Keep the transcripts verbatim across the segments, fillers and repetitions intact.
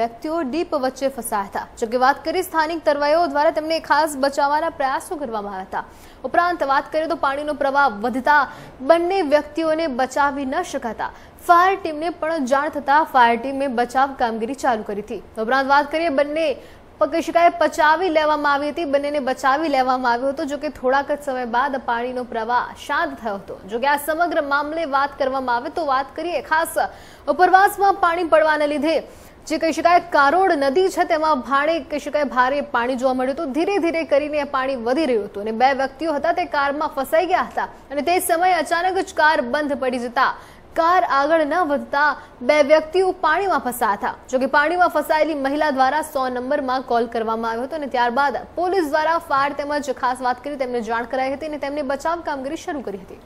વ્યક્તિઓ ડીપ વચ્ચે ફસાયા હતા। જોકે વાત કરીએ સ્થાનિક તરવૈયાઓ દ્વારા તેમને ખાસ બચાવવાના પ્રયાસો કરવામાં આવ્યા હતા। ઉપરાંત વાત કરીએ તો પાણીનો પ્રવાહ વધતા બંને વ્યક્તિઓને બચાવી ન શકાતા ફાયર ટીમને પણ જાણ થતા ફાયર ટીમે બચાવ કામગીરી ચાલુ કરી હતી। ઉપરાંત વાત કરીએ બંને કહી શકાય પચાવી લેવામાં આવી હતી, બંનેને બચાવી લેવામાં આવ્યો હતો। જોકે થોડાક જ સમય બાદ પાણીનો પ્રવાહ શાંત થયો હતો। જોકે આ સમગ્ર મામલે વાત કરવામાં આવે તો વાત કરીએ ખાસ ઉપરવાસમાં પાણી પડવાને લીધે જે કહી શકાય કારોડ નદી છે તેમાં ભારે કહી શકાય ભારે પાણી જોવા મળ્યું હતું। ધીરે ધીરે કરીને પાણી વધી રહ્યું હતું અને બે વ્યક્તિઓ હતા તે કારમાં ફસાઈ ગયા હતા અને તે સમયે અચાનક જ કાર બંધ પડી જતા કાર આગળ ન વધતા બે વ્યક્તિઓ પાણીમાં ફસાયા હતા। જોકે પાણીમાં ફસાયેલી મહિલા દ્વારા સો નંબરમાં કોલ કરવામાં આવ્યો હતો અને ત્યારબાદ પોલીસ દ્વારા ફાયર તેમજ ખાસ વાત કરી તેમને જાણ કરાઈ હતી અને તેમને બચાવ કામગીરી શરૂ કરી હતી।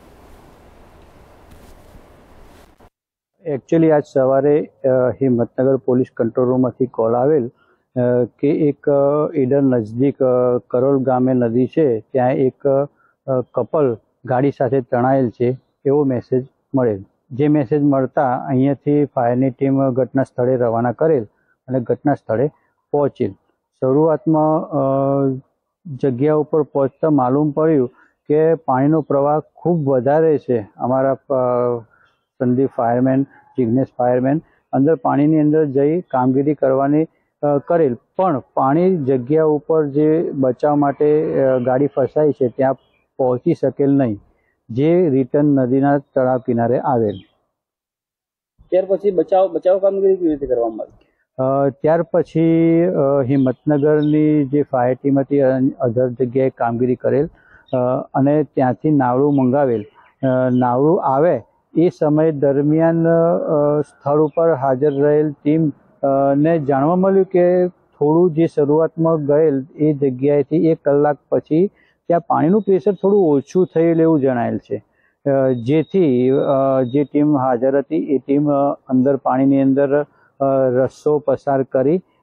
एक्चुअली आज सवारे हिम्मतनगर पुलिस कंट्रोल रूम थी कॉल आवेल कि एक ईडर नजदीक करोल गामे नदी है त्या एक कपल गाड़ी साथे तणायेल छे एवो मेसेज मळेल। जे मेसेज मळता अहींयाथी फायरनी टीम घटना स्थळे रवाना करेल अने घटना स्थळे पहोंचेल। शरूआतमां जग्या उपर पहोंचता मालूम पड्युं के पाणीनो प्रवाह खूब वधारे छे। अमारा संदीप फायरमेन जिग्नेश फायरमेन अंदर पानी नी अंदर जई कामगीरी करवानी करेल पण पाणी जग्या उपर जे बचाव माटे गाड़ी फसाई छे त्यां पहोंची सकेल नहीं, जे रिटर्न नदीना तळाव किनारे आवेल। त्यार पछी बचाव बचाव कामगीरी केवी रीते करवामां आवी? त्यार पछी हिम्मतनगरनी जे फायर टीम हती अधर जग्याए कामगीरी करेल अने त्यांथी नावड़ुं मंगावेल। नावड़ुं आवे ए समय दरमियान स्थल पर हाजर रहेल टीम ने जाणवा मळ्युं के थोड़ुं जे शरूआतमां गयेल ए जग्याएथी एक कलाक पछी त्यां पाणीनुं प्रेशर थोड़ुं ओछुं थयेल एवुं जणायेल छे। जेथी जे टीम हाजर हती ए टीम अंदर पाणीनी अंदर रस्सो पसार करी